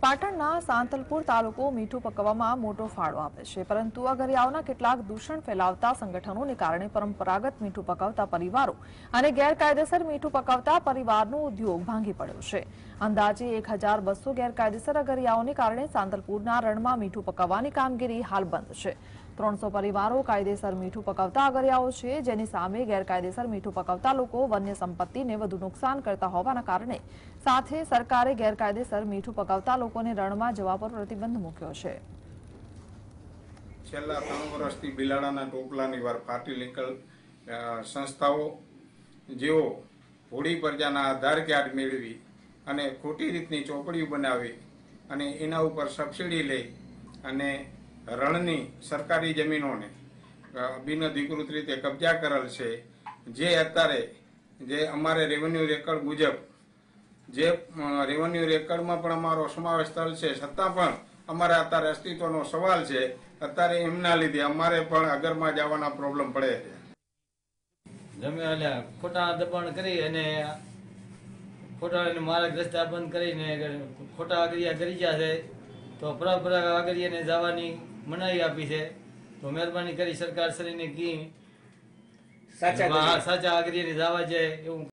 પાટણના સાંતલપુર તાલુકો મીઠું પકવવામાં મોટો ફાળો આપે છે, પરંતુ અગરિયાઓના કેટલાક દૂષણ ફેલાવતા સંગઠનોને કારણે પરંપરાગત મીઠું પકવતા પરિવારો અને ગેરકાયદેસર મીઠું પકવતા પરિવારનો ઉદ્યોગ ભાંગી પડ્યો છે। અંદાજે 1200 ગેરકાયદેસર અગરિયાઓને કારણે સાંતલપુરના રણમાં મીઠું પકવવાની કામગીરી હાલ બંધ છે। 300 પરિવારો કાયદેસર મીઠું પકવતા અગરિયાઓ છે, જેની સામે ગેરકાયદેસર મીઠું પકવતા લોકો વન્ય સંપત્તિને વધુ નુકસાન કરતા હોવાના કારણે સાથે સરકારે ગેરકાયદેસર મીઠું પકવતા લોકોને રણમાં જવા પર પ્રતિબંધ મૂક્યો છે। છેલ્લા 3 વર્ષથી બિલાડાના ટોપલાની વાર ફાટી નીકળ સંસ્થાઓ જેઓ હોડી પ્રજાના આધાર કાર્ડ મેળવી અને ખોટી રીતની ચોપડીઓ બનાવી અને એના ઉપર સબસિડી લઈ અને રણની સરકારી જમીનોને બિનઅધિકૃત રીતે કબજા કરેલ છે। જે અત્યારે જે અમારે રેવન્યુ રેકર્ડ મુજબ જે રેવન્યુ રેકર્ડમાં પણ અમારો સમાવેશ થયેલ છે, છતાં પણ અમારે અત્યારે અસ્તિત્વનો સવાલ છે। અત્યારે એમના લીધે અમારે પણ અગરમાં જવાના પ્રોબ્લેમ પડે છે। જમીન ખોટા દબાણ કરી અને ખોટા માર્ગ રસ્તા બંધ કરીને ખોટા આગરિયા કરી ગયા છે, તો પરંપરાગત આગરિયાને જવાની મનાઈ આપી છે। તો મહેરબાની કરી સરકાર શ્રીને કી સાચા આગરિયાને જવા જાય એવું